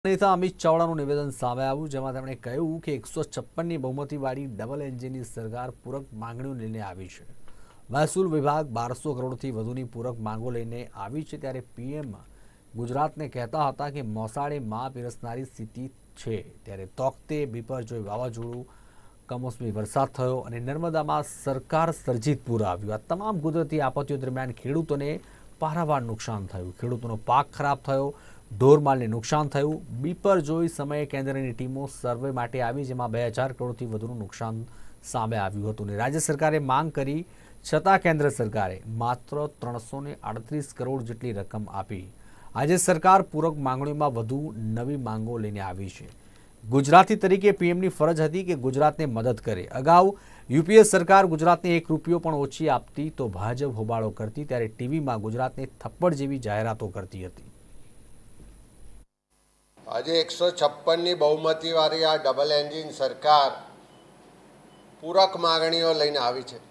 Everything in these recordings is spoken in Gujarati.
નેતા અમિત ચાવડાનું નિવેદન સામે આવ્યું, જેમાં તેમણે કહ્યું કે 156ની બહુમતીવાળી ડબલ એન્જિનની સરકાર પૂરક માંગણીઓ લઈને આવી છે। મહેસૂલ વિભાગ 1200 કરોડથી વધુની પૂરક માંગો લઈને આવી છે, ત્યારે પીએમ ગુજરાતને કહેતા હતા કે મોસાળે માં પીરસનારી સ્થિતિ છે, ત્યારે તોકતે બિપરજોય વાવાઝોડું, કમોસમી વરસાદ થયો અને નર્મદામાં સરકાર સર્જિત પૂર આવ્યું। આ તમામ કુદરતી આપત્તિઓ દરમિયાન ખેડૂતોને પારાવાર નુકસાન થયું, ખેડૂતોનો પાક ખરાબ થયો, ઢોરમાલને નુકસાન થયું। બિપરજોય સમયે કેન્દ્રની ટીમો સર્વે માટે આવી, જેમાં 2000 કરોડથી વધુનું નુકસાન સામે આવ્યું હતું અને રાજ્ય સરકારે માંગ કરી છતાં કેન્દ્ર સરકારે માત્ર 338 કરોડ જેટલી રકમ આપી। આજે સરકાર પૂરક માંગણીઓમાં વધુ નવી માંગો લઈને આવી છે। ગુજરાતી તરીકે પીએમની ફરજ હતી કે ગુજરાતને મદદ કરે। અગાઉ યુપીએ સરકાર ગુજરાતને 1 રૂપિયો પણ ઓછી આપતી તો ભાજપ હોબાળો કરતી, ત્યારે ટીવીમાં ગુજરાતને થપ્પડ જેવી જાહેરાતો કરતી હતી। આજે 156ની બહુમતીવાળી આ ડબલ એન્જિન સરકાર પૂરક માંગણીઓ લઈને આવી છે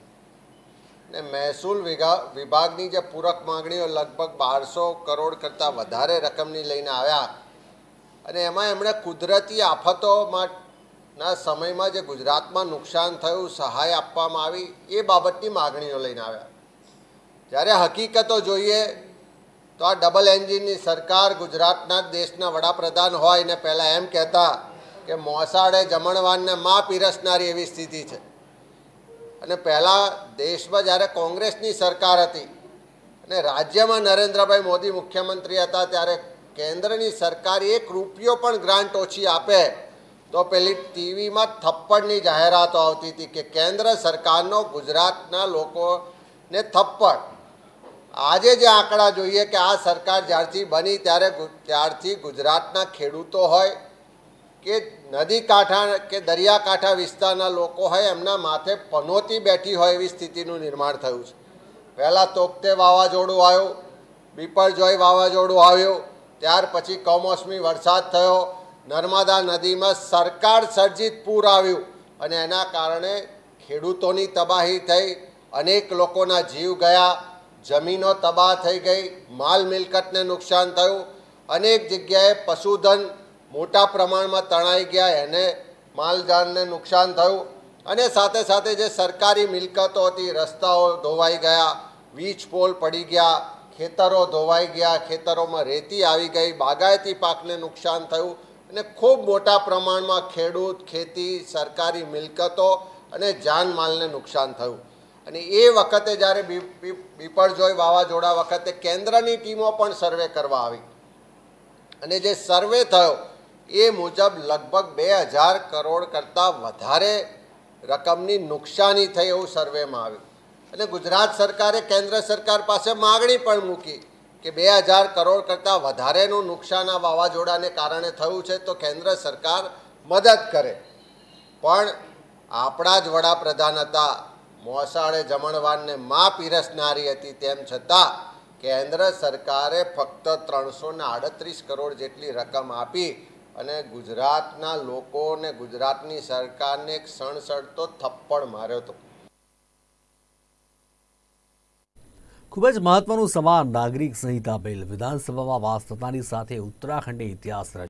ને મહેસૂલ વિભાગની જે પૂરક માંગણીઓ લગભગ 1200 કરોડ કરતાં વધારે રકમની લઈને આવ્યા અને એમાં એમણે કુદરતી આફતોના સમયમાં જે ગુજરાતમાં નુકસાન થયું, સહાય આપવામાં આવી, એ બાબતની માંગણીઓ લઈને આવ્યા। જ્યારે હકીકતો જોઈએ તો આ ડબલ એન્જિનની સરકાર ગુજરાતના દેશના વડાપ્રધાન હોય ને પહેલાં એમ કહેતા કે મોસાળે જમણવારને માં પીરસનારી એવી સ્થિતિ છે, અને પહેલાં દેશમાં જ્યારે કોંગ્રેસની સરકાર હતી અને રાજ્યમાં નરેન્દ્રભાઈ મોદી મુખ્યમંત્રી હતા, ત્યારે કેન્દ્રની સરકાર 1 રૂપિયો પણ ગ્રાન્ટ ઓછી આપે તો પેલી ટીવીમાં થપ્પડની જાહેરાતો આવતી હતી કે કેન્દ્ર સરકારનો ગુજરાતના લોકોને થપ્પડ। આજે જે આંકડા જોઈએ કે આ સરકાર જ્યારથી બની ત્યારથી ગુજરાતના ખેડૂતો હોય કે નદી કાંઠા કે દરિયાકાંઠા વિસ્તારના લોકો હોય, એમના માથે પનોતી બેઠી હોય એવી સ્થિતિનું નિર્માણ થયું છે। પહેલાં તોકતે વાવાઝોડું આવ્યું, બિપરજોય વાવાઝોડું આવ્યું, ત્યાર પછી કમોસમી વરસાદ થયો, નર્મદા નદીમાં સરકાર સર્જિત પૂર આવ્યું અને એના કારણે ખેડૂતોની તબાહી થઈ, અનેક લોકોના જીવ ગયા, જમીનો તબાહ થઈ ગઈ, માલ મિલકતને નુકસાન થયું, અનેક જગ્યાએ પશુધન મોટા પ્રમાણમાં તણાઈ ગયા, એને માલજાનને નુકસાન થયું અને સાથે સાથે જે સરકારી મિલકતો હતી, રસ્તાઓ ધોવાઈ ગયા, વીજ પોલ પડી ગયા, ખેતરો ધોવાઈ ગયા, ખેતરોમાં રેતી આવી ગઈ, બાગાયતી પાકને નુકસાન થયું અને ખૂબ મોટા પ્રમાણમાં ખેડૂત, ખેતી, સરકારી મિલકતો અને જાનમાલને નુકસાન થયું। અને એ વખતે જ્યારે બિપરજોય વાવાઝોડા વખતે કેન્દ્રની ટીમો પણ સર્વે કરવા આવી અને જે સર્વે થયો એ મુજબ લગભગ 2000 કરોડ કરતાં વધારે રકમની નુકસાની થઈ એવું સર્વેમાં આવ્યું અને ગુજરાત સરકારે કેન્દ્ર સરકાર પાસે માગણી પણ મૂકી કે 2000 કરોડ કરતાં વધારેનું નુકસાન આ વાવાઝોડાને કારણે થયું છે તો કેન્દ્ર સરકાર મદદ કરે। પણ આપણા જ વડાપ્રધાન હતા, મોસાળે જમણવારને માં પીરસનારી હતી, તેમ છતાં કેન્દ્ર સરકારે ફક્ત 338 કરોડ જેટલી રકમ આપી અને ગુજરાતના લોકોને, ગુજરાતની સરકારને એક સણસણતો થપ્પડ માર્યો હતો। ખૂબ જ મહત્વનું સમાન નાગરિક સંહિતા બિલ વિધાનસભામાં પાસ થતાની સાથે ઉત્તરાખંડે ઇતિહાસ રચ્યો।